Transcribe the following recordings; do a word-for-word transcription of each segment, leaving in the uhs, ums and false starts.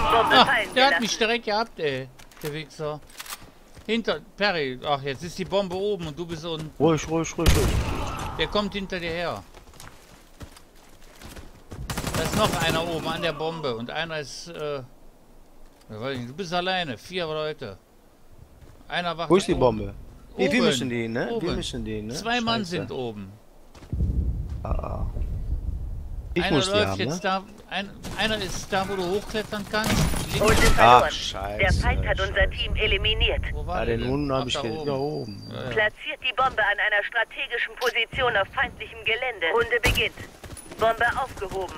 Bombe Ah, fallen der hat gelassen. mich direkt gehabt, ey. Der Wichser. Hinter... Perry. Ach, jetzt ist die Bombe oben und du bist unten. Ruhig, ruhig, ruhig, ruhig. Der kommt hinter dir her. Da ist noch einer oben an der Bombe und einer ist... Äh, ja, weiß ich nicht, du bist alleine. Vier Leute. Einer wacht Wo ist die oben. Bombe? Wir, wir Oben. müssen die, ne? Oben. Wir müssen die, ne? Zwei Mann Scheiße. sind oben. Ah, ah. Ich Einer muss die läuft haben, jetzt ne? da... Ein, einer ist da, wo du hochklettern kannst. Links. Runde Ach, verloren. scheiße. Der Feind hat unser scheiße. Team eliminiert. Wo war Ja, der den denn? Hunden Ach, habe ich da gesehen. oben. Da oben. Ja, ja. Platziert die Bombe an einer strategischen Position auf feindlichem Gelände. Runde beginnt. Bombe aufgehoben.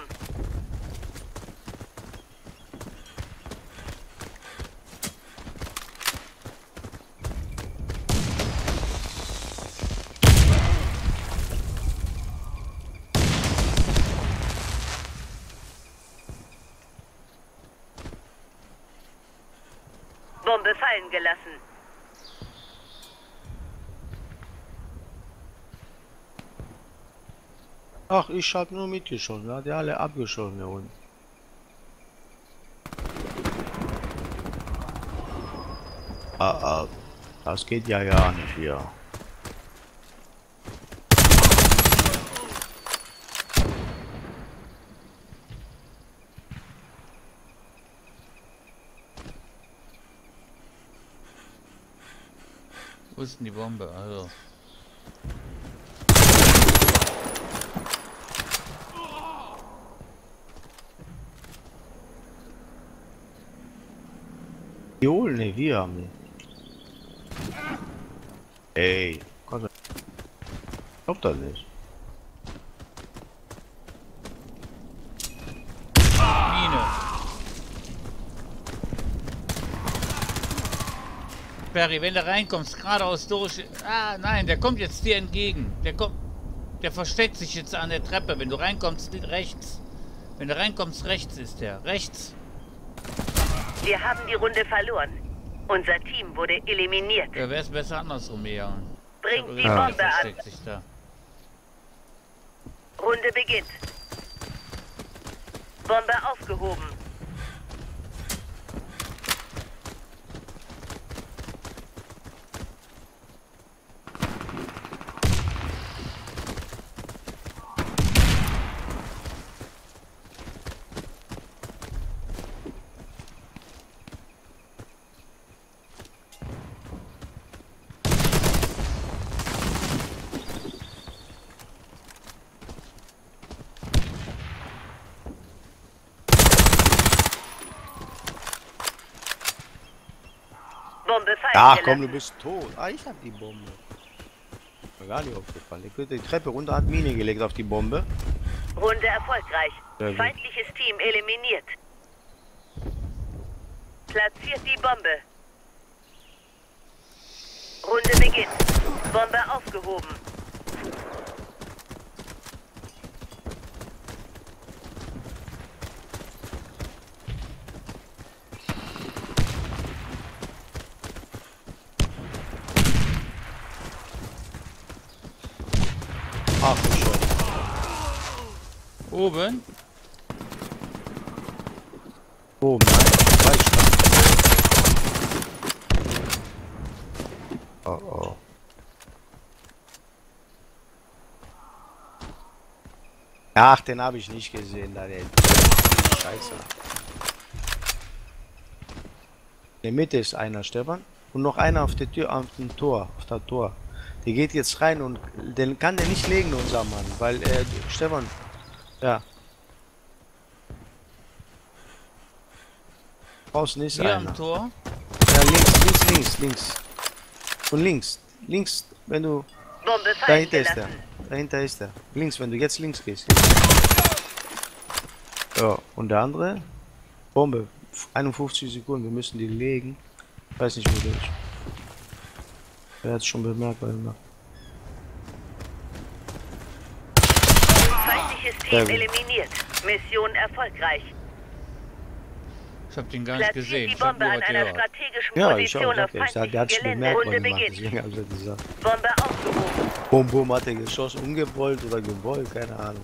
Bombe fallen gelassen. Ach, ich hab nur mitgeschossen. Da hat ja alle abgeschossen hier unten. Ah, ah. Das geht ja gar nicht hier. Wo ist denn die Bombe? Also. Die holen nicht, wir haben die. Ey, Gott, ich glaub das nicht. Mine. Perry, wenn du reinkommst, geradeaus durch. Ah, nein, der kommt jetzt dir entgegen. Der kommt. Der versteckt sich jetzt an der Treppe. Wenn du reinkommst, rechts. Wenn du reinkommst, rechts ist der. Rechts. Wir haben die Runde verloren. Unser Team wurde eliminiert. Ja, wäre es besser andersrum gegangen. Bringt die Ja. Bombe an. Versteckt sich da. Runde beginnt. Bombe aufgehoben. Bombe fallen Ach gelassen. komm, du bist tot. Ah, ich hab die Bombe. Mir gar nicht aufgefallen. Ich würde die Treppe runter, hat Mine gelegt auf die Bombe. Runde erfolgreich. Sehr gut. Feindliches Team eliminiert. Platziert die Bombe. Runde beginnt. Bombe aufgehoben. Ach du Scheiße. Oben. Oben, nein. Falsch. Oh oh. Ach, den habe ich nicht gesehen, da der. Scheiße. In der Mitte ist einer, Stefan. Und noch einer auf der Tür, auf dem Tor, auf der Tor. Der geht jetzt rein und den kann der nicht legen, unser Mann, weil er, Stefan, ja. Draußen ist Hier einer. am Tor. Ja, links, links, links, links. Und links, links, wenn du, Bombe fallen dahinter ist er, gelassen. dahinter ist er. Links, wenn du jetzt links gehst. Ja, und der andere, Bombe, einundfünfzig Sekunden, wir müssen die legen. Ich weiß nicht, wo der ist. Er hat es schon bemerkt, weil er Feindliches Sehr Team gut. eliminiert. Mission erfolgreich. Ich hab den gar nicht Platziert gesehen. die Ich hab Bombe nur an was einer gehört. strategischen Ja, ich auch, Position ich auf hab ja gesagt, der feindlichem hat schon Gelände. bemerkt, was Runde er macht. beginnt. Deswegen hab ich das gesagt. Bombe aufgehoben. Bum, bum, hat er geschossen, ungewollt oder gewollt, keine Ahnung.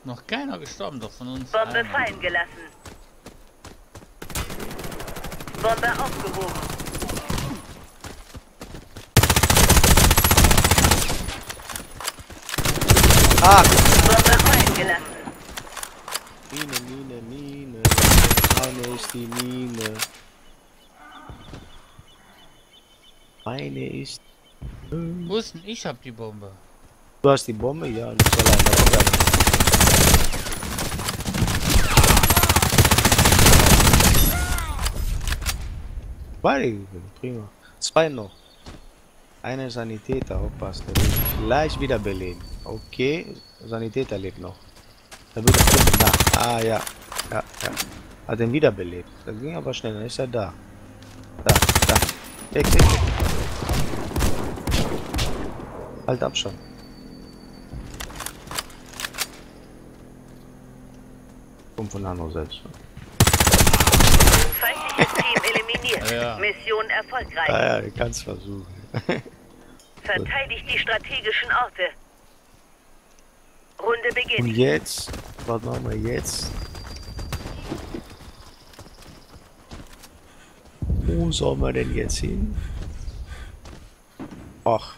Noch keiner gestorben, doch von uns. Bombe einer. fallen gelassen. Bombe aufgehoben. Ah! Bombe fallen gelassen. Mine, Mine, Mine. Meine ist die Mine. Meine ist... Wo ist denn? Ich hab die Bombe. Du hast die Bombe? Ja, nicht allein. Da kommt einer. Beide, prima. Zwei noch. Einer Sanitäter, aufpasst. Der will gleich wiederbeleben. Okay, Sanitäter lebt noch. Da wird er da. Ah, ja. Ja, ja. Hat ihn wiederbelebt. Das ging aber schnell, dann ist er da. Da, da. Weg, weg, weg. Halt Abstand. Kommt von der anderen Seite. Feindliches Team eliminiert. Ja, ja. Mission erfolgreich. Ah ja, ich kann's versuchen. Verteidigt die strategischen Orte. Runde Und beginnt. jetzt? Was machen wir jetzt? Wo sollen wir denn jetzt hin? Ach.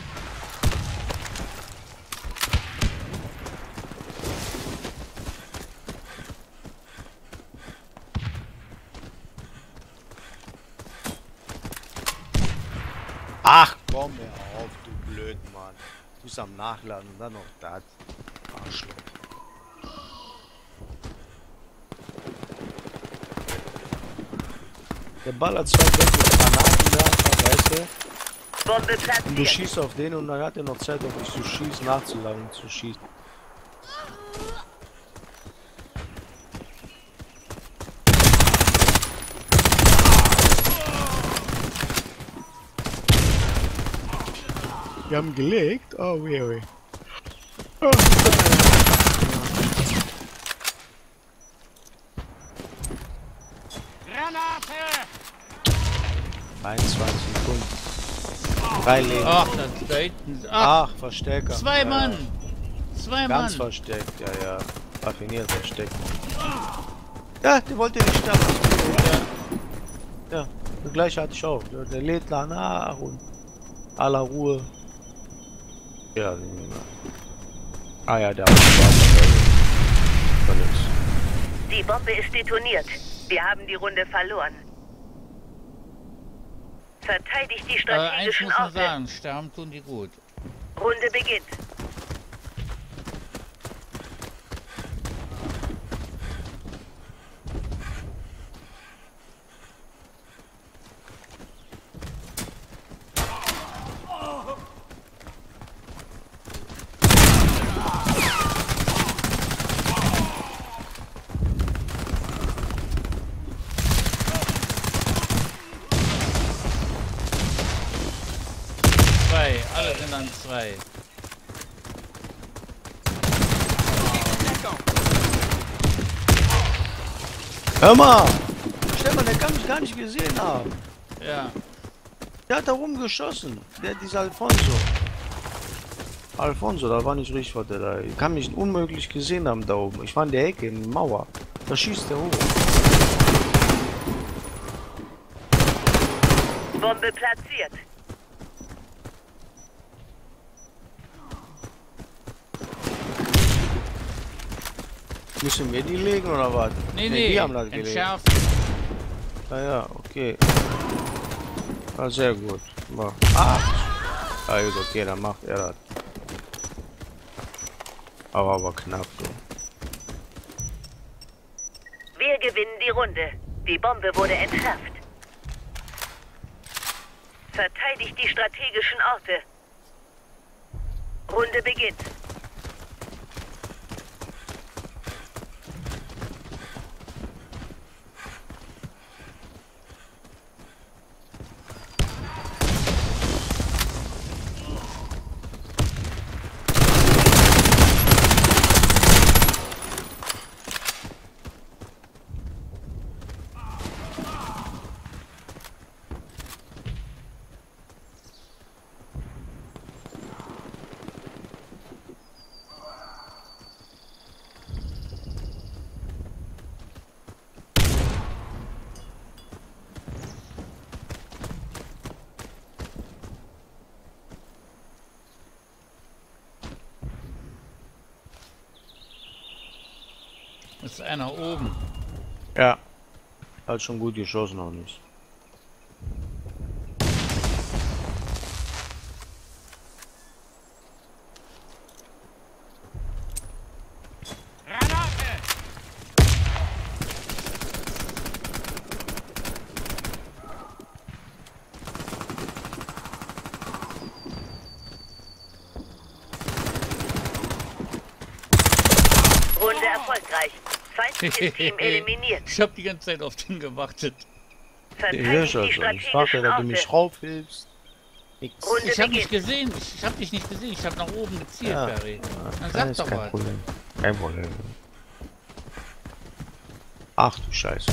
Ach komm mir auf, du blöd Mann. Du bist am Nachladen und dann noch das. Arschloch. Der ballert zwei weg mit Granaten da, weißt du? Bombe Und du platziert. schießt auf den und dann hat er noch Zeit, auf dich zu schießen, nachzuladen und zu schießen. Wir haben gelegt? Oh, weh, weh. Oh. einundzwanzig Sekunden. Drei Leben. Ach, das da hinten. Ach, Ach, Verstärker. zwei Ja, Mann. ja. Zwei Ganz Mann. versteckt, ja, ja. Raffiniert versteckt. Ja, der wollte nicht sterben. Ja, der gleiche hatte ich auch. Der, der lädt nach, nach und aller Ruhe. Ja, ah ja, der hat verletzt. Die Bombe ist detoniert. Wir haben die Runde verloren. Verteidigt die Aber eins strategischen muss man Orte. sagen, sterben tun die gut. Runde beginnt. Zwei, alle sind an zwei. Hör mal! Stefan, der kann mich gar nicht gesehen haben. Ja. Der hat da rumgeschossen. Der, dieser Alfonso. Alfonso, da war nicht richtig, was der da. Ich kann mich unmöglich gesehen haben da oben. Ich war in der Ecke, in der Mauer. Da schießt der hoch. Bombe platziert. Müssen wir die legen oder was? Nee, nee, die haben das gelegt. entschärfen. Ja, ja, okay. Ah, sehr gut. Mach. Ah! Ah, gut, okay, dann macht er das. Aber aber knapp, du. Wir gewinnen die Runde. Die Bombe wurde entschärft. Verteidigt die strategischen Orte. Runde beginnt. Ist einer oben. Ja. Hat schon gut geschossen, noch nicht. Runde erfolgreich. Feindliches Team eliminiert. Ich hab die ganze Zeit auf den gewartet. Ich Verteidigt die also. Ich frage, strategischen dass du mich Orte. raufhilfst. Nix. Runde Ich hab dich beginnt. gesehen. Ich hab dich nicht gesehen. Ich hab nach oben gezielt, Ja. Barry. Dann Kein- sag ist doch kein was. Problem. Kein Problem. Ach du Scheiße.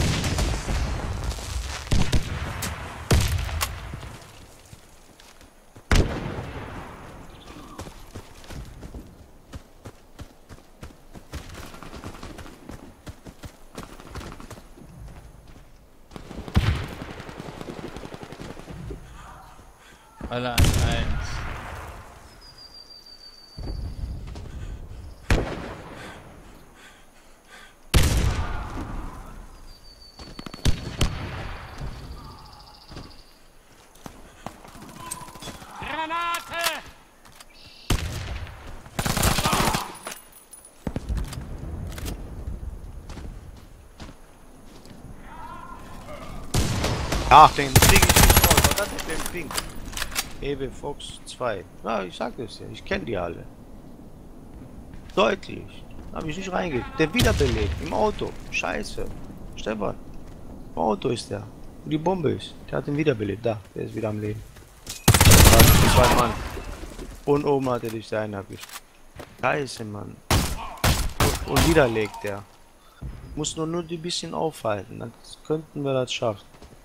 Alle an eins. Ach, den krieg ich nicht raus. Was hat der denn Pink? Ewe Fox zwei. Ja, ich sag das ja. Ich kenne die alle. Deutlich. Habe ich nicht reingekriegt. Der wiederbelebt. Im Auto. Scheiße. Stefan. Im Auto ist der. Wo die Bombe ist. Der hat ihn wiederbelebt. Da. Der ist wieder am Leben. Das zwei Mann. Und oben hat er dich sein erwischt. Scheiße, Mann. Und, und wieder legt der. Muss nur nur die bisschen aufhalten. Dann könnten wir das schaffen.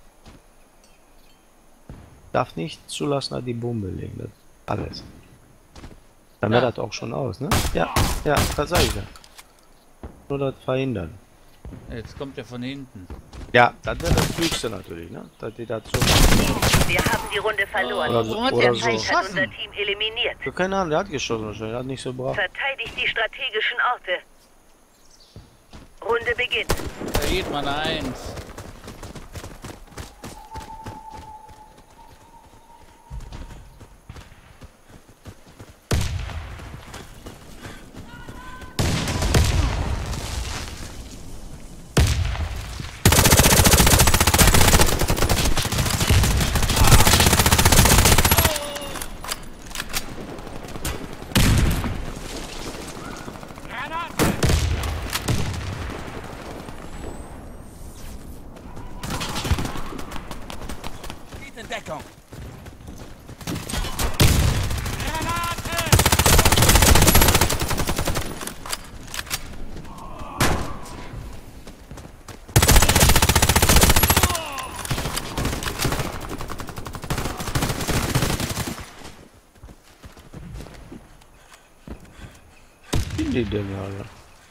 Darf nicht zulassen, dass die Bombe legen. Das alles. Dann wäre Ja. das auch schon aus, ne? Ja, ja, das sag ich ja. Nur das verhindern. Jetzt kommt er von hinten. Ja, das wäre das Klügste natürlich, ne? Dass die das so. Wir haben die Runde verloren. Oder so- Warum hat oder der so. Feind hat unser geschossen? Team eliminiert. Für keine Ahnung, der hat geschossen wahrscheinlich. Der hat nicht so brav. Verteidigt die strategischen Orte. Runde beginnt. Da geht mal eine eins. Deckung. Sind die denn alle?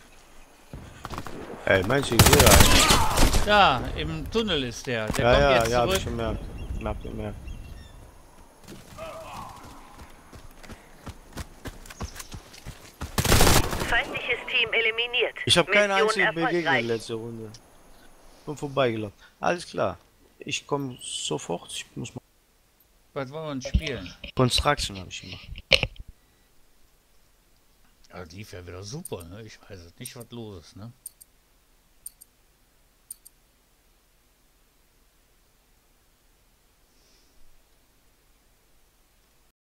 Ey, meinst du, ich sehe einen? Da, im Tunnel ist der. Der Ja, kommt ja, jetzt ja, hab zurück. ich gemerkt. Hab gemerkt. Feindliches Team eliminiert. Ich habe keine Mission einzige Begegnung erfolgreich. letzte Runde. Bin vorbeigelaufen. Alles klar. Ich komme sofort. Ich muss mal. Was wollen wir uns spielen? Construction habe ich gemacht. Ja, das lief ja wieder super, ne? Ich weiß jetzt nicht, was los ist, ne?